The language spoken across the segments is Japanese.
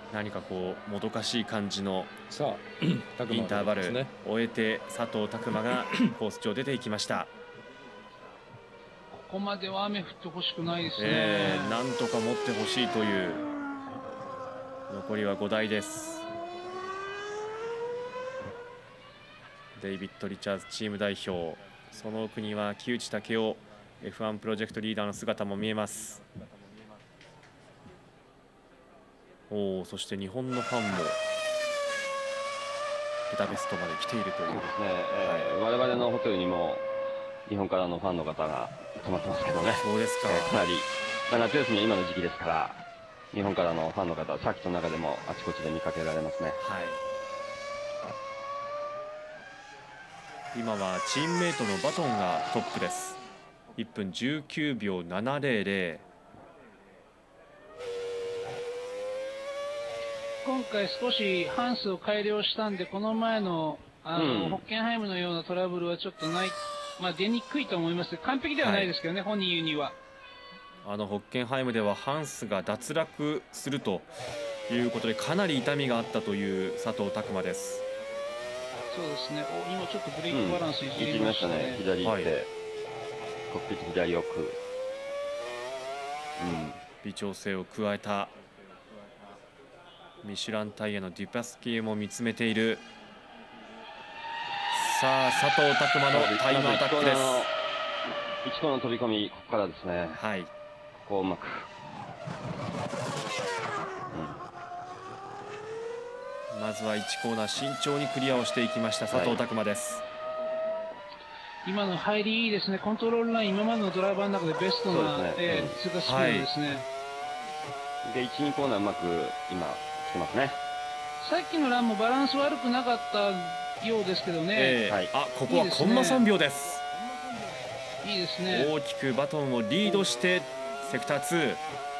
何かこうもどかしい感じのさあインターバル終えて佐藤拓磨がコース上出ていきました。 ここまでは雨降ってほしくないですね。 なんとか持ってほしいという。残りは5台です。デイビッド・リチャーズチーム代表、その奥には木内武雄 F1 プロジェクトリーダーの姿も見えます。そして日本のファンもブダペストまで来ているという。そうですね、 我々のホテルにも日本からのファンの方が泊まってますけどね。 そうですか。 かなり、夏休みは今の時期ですから、日本からのファンの方はサーキットの中でもあちこちで見かけられますね。 はい、今はチームメイトのバトンがトップです。1分19秒700。 今回少しハンスを改良したんで、この前のホッケンハイムのようなトラブルはちょっとない、出にくいと思います。完璧ではないですけどね、本人言うには。 ホッケンハイムではハンスが脱落するということでかなり痛みがあったという佐藤拓磨です。 そうですね。今ちょっとブレーキバランスいじりましたね。 左行って、コックピット左奥。 微調整を加えたミシュランタイヤのデュパスキーも見つめている。さあ佐藤拓磨のタイムアタックです。 1コーナー飛び込み、ここからですね。 はい。 ここをうまく。 まずは1コーナー慎重にクリアをしていきました佐藤拓磨です。 今の入りいいですね。コントロールライン、今までのドライバーの中でベストな通過スピードですね。 で、1、2コーナーうまく今来てますね。 さっきのランもバランス悪くなかったようですけどね。 ここはコンマ3秒です。 いいですね。 大きくバトンをリードしてセクター2。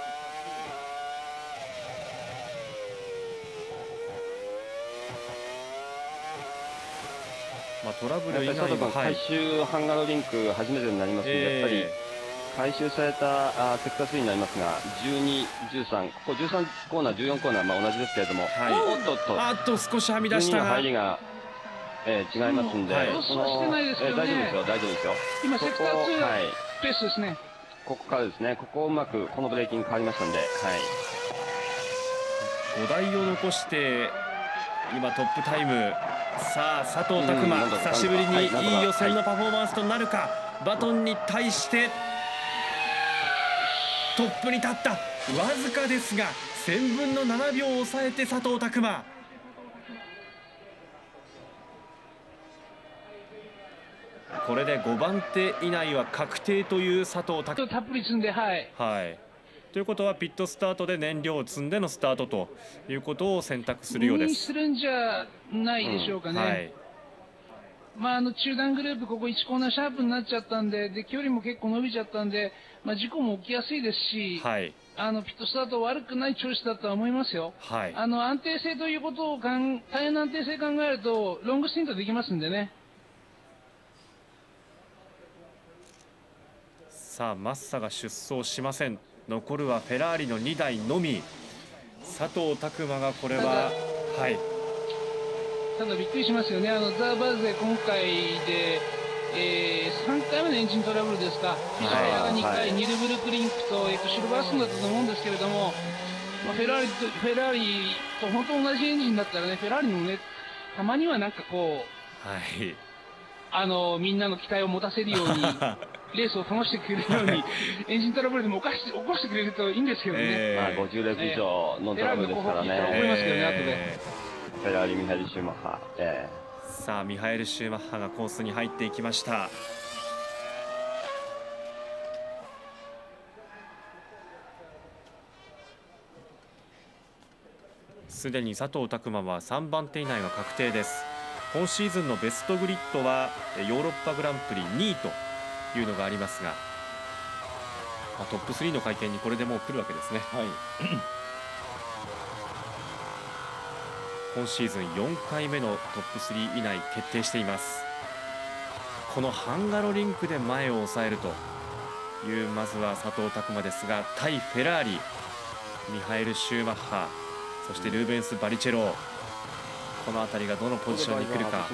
トラブル以外は回収ハンガロリンク初めてになりますので、やっぱり回収されたセクター3になりますが、12、13、ここ13コーナー、14コーナー、同じですけれども、 少しはみ出した入りが違いますんで、大丈夫ですよ、大丈夫ですよ。 今セクター2ペースですね。 ここからですね、ここをうまくこのブレーキング変わりましたんで、 5台を残して今トップタイム。さあ佐藤拓磨、久しぶりにいい予選のパフォーマンスとなるか。バトンに対してトップに立った。わずかですが1000分の7秒を抑えて佐藤拓磨。これで5番手以内は確定という佐藤拓磨。 たっぷり積んで、 ということはピットスタートで燃料を積んでのスタートということを選択するようです。 するんじゃないでしょうかね。中段グループここ1コーナーシャープになっちゃったんで、距離も結構伸びちゃったんで、事故も起きやすいですし、ピットスタート悪くないチョイスだとは思いますよ。安定性ということを大変な安定性考えるとロングスティントできますんでね。 さあマッサが出走しません。残るはフェラーリの2台のみ。佐藤拓磨がこれはただびっくりしますよね。ザ・バズで今回で、3回目のエンジントラブルですか。フィシャーが2回、ニルブルクリンクとシルバーストンだったと思うんですけれども、フェラーリと本当同じエンジンだったらね、フェラーリもね、たまにはなんかこう、みんなの期待を持たせるようにレースを楽してくれるようにエンジントラブルでも起こしてくれるといいんですけどね。 50レース以上のトラブルですからね。 思いますけどね、後で。 フェラーリ、ミハエル・シューマッハ。 さあミハエル・シューマッハがコースに入っていきました。すでに佐藤拓磨は3番手以内は確定です。今シーズンのベストグリッドはヨーロッパグランプリ2位というのがありますが、トップ3の会見にこれでもう来るわけですね。今シーズン4回目のトップ3以内決定しています。このハンガロリンクで前を抑えるというまずは佐藤拓磨ですが、対フェラーリミハエル・シューマッハ、 そしてルーベンス・バリチェロ、この辺りがどのポジションに来るか。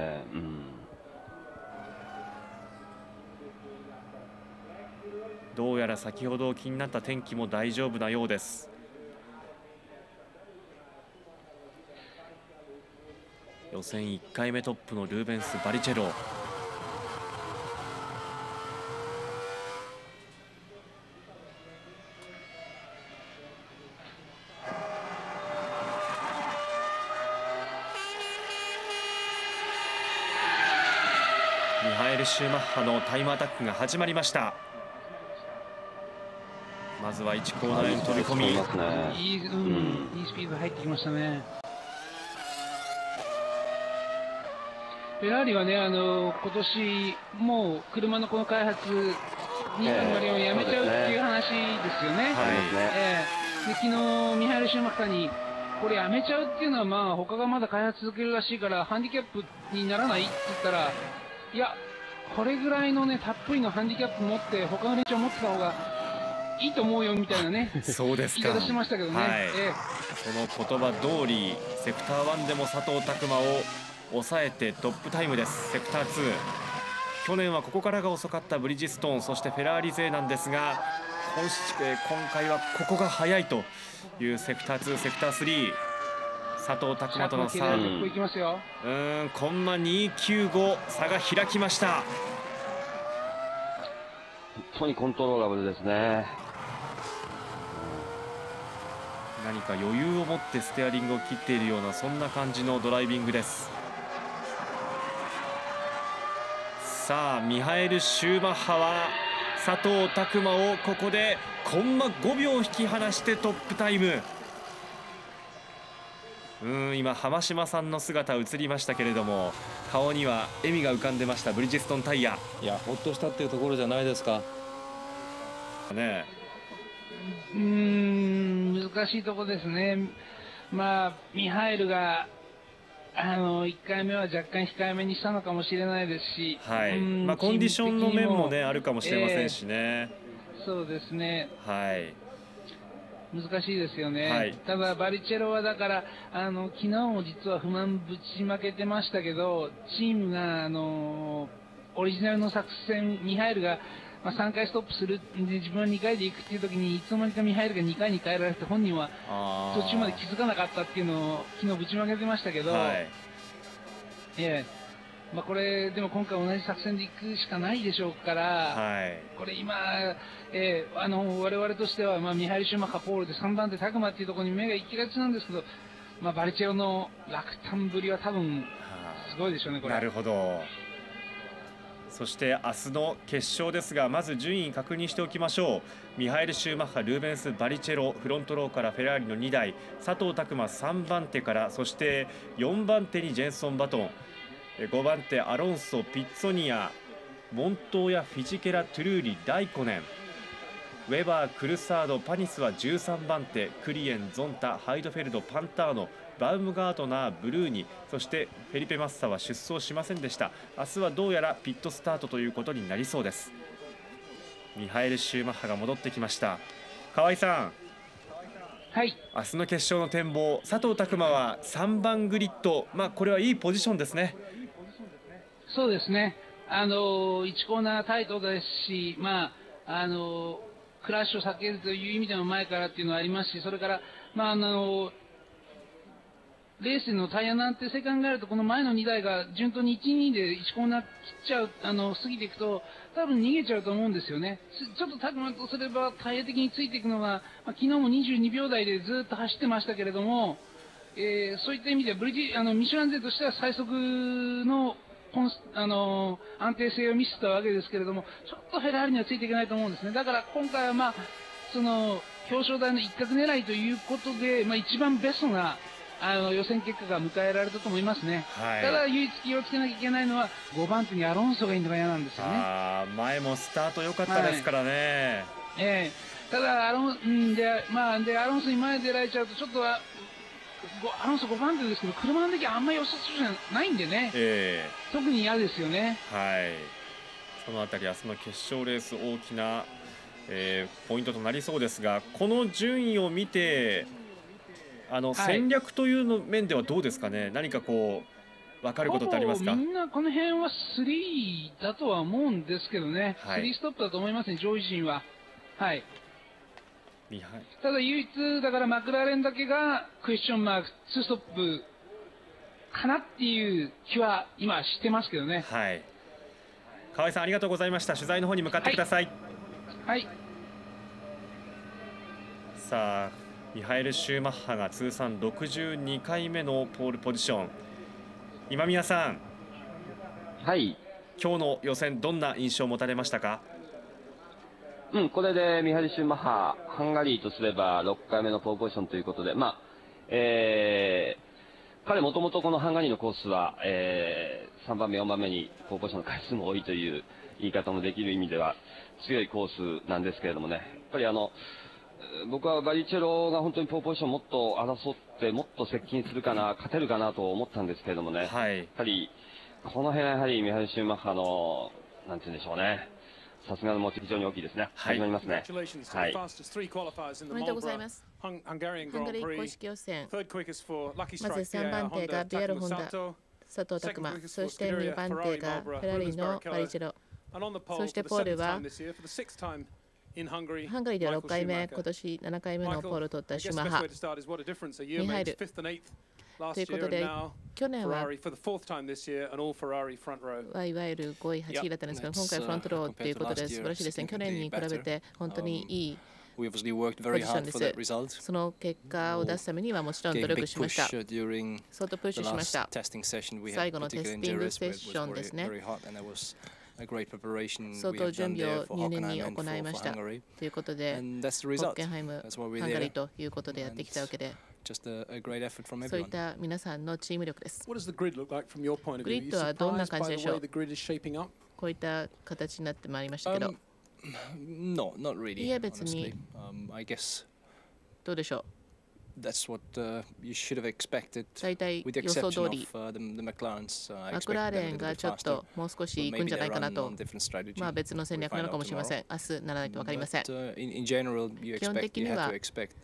どうやら先ほど気になった天気も大丈夫なようです。予選1回目トップのルーベンス・バリチェロ。ミハエル・シューマッハのタイムアタックが始まりました。まずは1コーナーに飛び込み、 いいスピード入ってきましたね。フェラーリはね、今年もう車のこの開発204をやめちゃうっていう話ですよね。で昨日ミハエル・シューマッハにこれやめちゃうっていうのは、まあ他がまだ開発続けるらしいからハンディキャップにならないって言ったら、いやこれぐらいのねたっぷりのハンディキャップ持って他の連中を持ってた方がいいと思うよみたいなねそうですか、 言い方してましたけどね。 その言葉通りセクター1でも佐藤拓磨を抑えてトップタイムです。セクター2、去年はここからが遅かったブリヂストン、そしてフェラーリ勢なんですが、今回はここが速いというセクター2、セクター3、佐藤拓磨との差、コンマ295、差が開きました。 本当にコントローラブルですね。 何か余裕を持ってステアリングを切っているような、そんな感じのドライビングです。さあミハエル・シューマッハは佐藤拓磨をここでコンマ5秒引き離してトップタイム。今浜島さんの姿映りましたけれども、顔には笑みが浮かんでました。ブリヂストンタイヤ、 いやほっとしたっていうところじゃないですかね。 難しいところですね。まあミハエルが1回目は若干控えめにしたのかもしれないですし、 コンディションの面もねあるかもしれませんしね。 そうですね、 はい難しいですよね。ただバリチェロはだから昨日も実は不満ぶちまけてましたけど、チームがオリジナルの作戦、ミハエルが3回ストップするんで自分は2回で行くっていう時にいつの間にかミハエルが2回に変えられて本人は途中まで気づかなかったっていうのを昨日ぶちまけてましたけど、これでも今回同じ作戦で行くしかないでしょうから、これ今、我々としてはミハエル・シューマッハポールで3番手拓磨っていうところに目が行きがちなんですけど、バリチェロの落胆ぶりは多分すごいでしょうね、これ。 なるほど。そして明日の決勝ですが、まず順位確認しておきましょう。ミハエル・シューマッハ、ルーベンス・バリチェロ、フロントローからフェラーリの2台、佐藤拓磨3番手から、そして4番手にジェンソン・バトン、5番手アロンソ、ピッツォニア、モントーヤ、フィジケラ、トゥルーリ、ライコネン、ウェバー、クルサード、パニスは13番手、クリエン、ゾンタ、ハイドフェルド、パンターノ、バウムガートナー、ブルーニ、そしてフェリペ・マッサは出走しませんでした。明日はどうやらピットスタートということになりそうです。ミハエル・シューマッハが戻ってきました。河合さん、 はい、 明日の決勝の展望、佐藤拓磨は3番グリッド、これはいいポジションですね。 そうですね、1コーナータイトですし、クラッシュを避けるという意味でも前からっていうのはありますし、それから、レースのタイヤの安定性考えると、この前の2台が順当に1、2で1コーナー切っちゃう、過ぎていくと、多分逃げちゃうと思うんですよね。ちょっと拓磨とすれば、タイヤ的についていくのが、昨日も22秒台でずっと走ってましたけれども、そういった意味ではミシュラン勢としては最速の安定性を見せたわけですけれども、ちょっとフェラーリにはついていけないと思うんですね。だから今回はその表彰台の一角狙いということで、一番ベストな予選結果が迎えられたと思いますね。ただ唯一気をつけなきゃいけないのは5番手にアロンソがいるのが嫌なんですよね。 前もスタート良かったですからね。 ただアロンソに前に出られちゃうとちょっとアロンソ5番手ですけど、車の出来あんまり良さそうじゃないんでね、特に嫌ですよね。 そのあたり明日の決勝レース大きな、ポイントとなりそうですが、この順位を見て戦略というの面ではどうですかね。何かこう分かることってありますか。 みんなこの辺は3だとは思うんですけどね、3ストップだと思いますね、上位陣は。はい。ただ唯一だからマクラーレンだけがクエスチョンマーク2ストップかなっていう気は今してますけどね。 はい。河合さんありがとうございました。取材の方に向かってください。 はい。 さあミハエル・シューマッハが通算62回目のポールポジション。今宮さん。 はい。 今日の予選どんな印象を持たれましたか。 これでミハエル・シューマッハ、ハンガリーとすれば6回目のポールポジションということで、彼もともとこのハンガリーのコースは、3番目、4番目にポールポジションの回数も多いという言い方もできる意味では強いコースなんですけれどもね、やっぱり僕はバリチェロが本当にポールポジションをもっと争ってもっと接近するかな、勝てるかなと思ったんですけれどもね、やっぱりこの辺はやはりミハエル・シューマッハのなんて言うんでしょうね、さすがの持ち非常に大きいですね。始まりますね。はい。 おめでとうございます。ハンガリー公式予選、まず3番手がビエルホンダ、佐藤拓磨、そして2番手がフェラーリのバリチェロ、そしてポールはハンガリーでは6回目、今年7回目のポールを取ったシュマッハ、ミハイル。ということで、去年はいわゆる5位、8位だったんですが、今回フロントローということで素晴らしいですね。去年に比べて本当にいいポジションです。その結果を出すためにはもちろん努力しました。相当プッシュしました。最後のテスティングセッションですね。相当準備を入念に行いました。ということで、ホッケンハイム、ハンガリーということでやってきたわけで、そういった皆さんのチーム力です。グリッドはどんな感じでしょう。こういった形になってまいりましたけど。いや、別にどうでしょう。大体予想通り、マクラーレンがちょっともう少し行くんじゃないかなと、まあ別の戦略なのかもしれません。明日ならないと分かりません。基本的には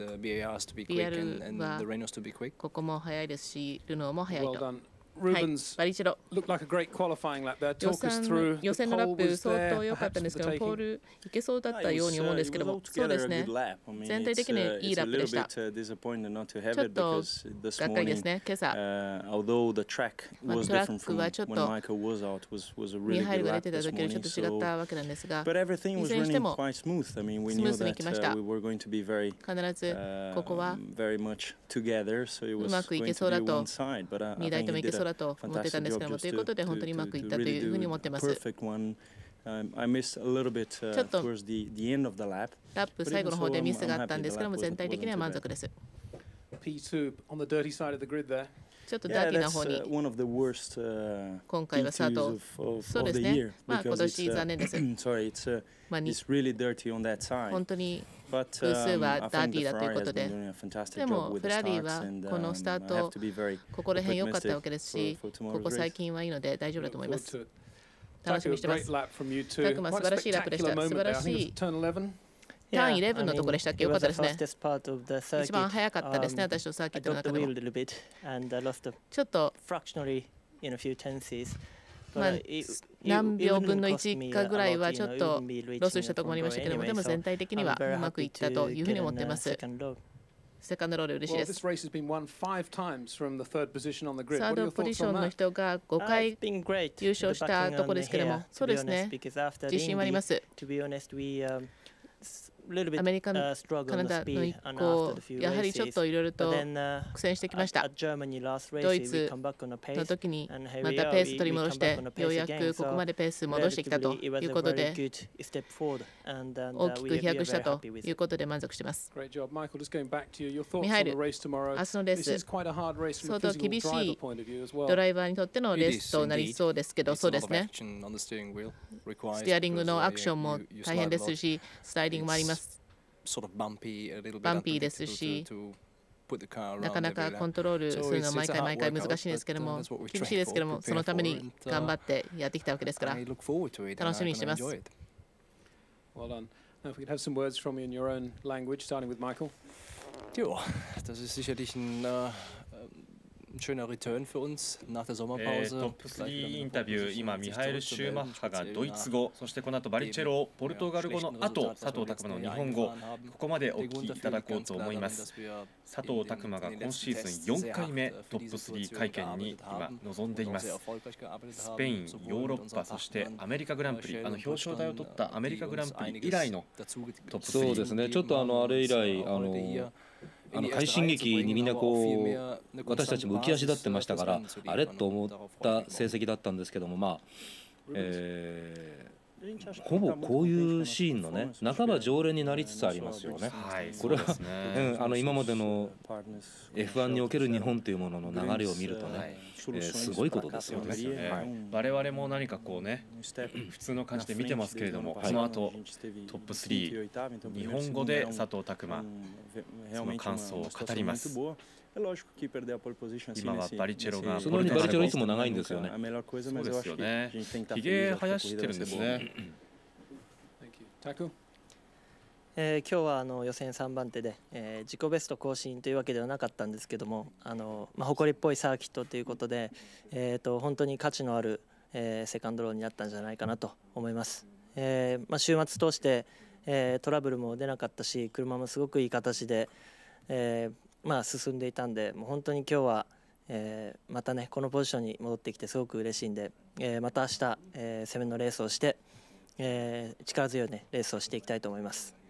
BR はここも速いですし、ルノーも速いと。はい、バリチェロ。予選のラップ相当良かったんですけど、ポールいけそうだったように思うんですけども、そうですね。全体的にいいラップでした。ちょっとがっかりですね、今朝。トラックはちょっとミハイルが出てた時よりちょっと違ったわけなんですが、いずれにしてもスムーズにいきました。必ずここはうまくいけそうだと、2台ともいけそうだと思ってたんですけども、ということで本当にうまくいったというふうに思ってます。ちょっとラップ最後の方でミスがあったんですけども、全体的には満足です。ちょっとダーティーな方に今回はスタート。そうですね。まあ今年残念です。本当に偶数はダーティーだということで、でもフェラーリはこのスタート、ここら辺良かったわけですし、ここ最近はいいので大丈夫だと思います。楽しみにしてます。タクマ素晴らしいラップでした。素晴らしい。ターン11のところでしたっけ。よかったですね。一番早かったですね、私のサーキットの中でも。ちょっとまあ、何秒分の1かぐらいはちょっとロスしたところもありましたけども、でも全体的にはうまくいったというふうに思っています。セカンドロール嬉しいです。サードポジションの人が5回優勝したところですけども、そうですね、自信はあります。アメリカのカナダの移行、やはりちょっといろいろと苦戦してきました。ドイツの時にまたペース取り戻して、ようやくここまでペース戻してきたということで、大きく飛躍したということで満足しています。ミハイル、明日のレース、相当厳しいドライバーにとってのレースとなりそうですけど、そうですね。ステアリングのアクションも大変ですし、スライディングもあります。バンピーですし、なかなかコントロールするのは毎回難しいですけども、厳しいですけども、そのために頑張ってやってきたわけですから、楽しみにしてます。 Ja, das ist sicherlich ein schöner Return für uns nach der トッ Sommerpause. プ3インタビュー、今ミハエル・シューマッハがドイツ語、そしてこの後バリチェロポルトガル語の後、佐藤拓磨の日本語、ここまでお聞きいただこうと思います。佐藤拓磨が今シーズン4回目トップ3会見に今臨んでいます。スペイン、ヨーロッパ、そしてアメリカグランプリ、表彰台を取ったアメリカグランプリ以来のトップ3。 そうですね、ちょっとあれ以来快進撃にみんなこう私たちも浮き足立ってましたから、あれと思った成績だったんですけども、まあ、ほぼこういうシーンのね半ば常連になりつつありますよね。これは今までの F1 における日本というものの流れを見るとね、すごいことですよね。 我々も何かこうね普通の感じで見てますけれども、この後トップ3日本語で佐藤拓磨その感想を語ります。今はバリチェロがそのようにバリチェロいつも長いんですよね。 そうですよね。ひげ生やしてるんですね。 今日は予選3番手で、自己ベスト更新というわけではなかったんですけども、誇りっぽいサーキットということで、本当に価値のある、セカンドローになったんじゃないかなと思います。週末通して、トラブルも出なかったし、車もすごくいい形で、進んでいたんで、もう本当に今日は、またねこのポジションに戻ってきてすごく嬉しいんで、また明日、攻めのレースをして、力強いねレースをしていきたいと思います。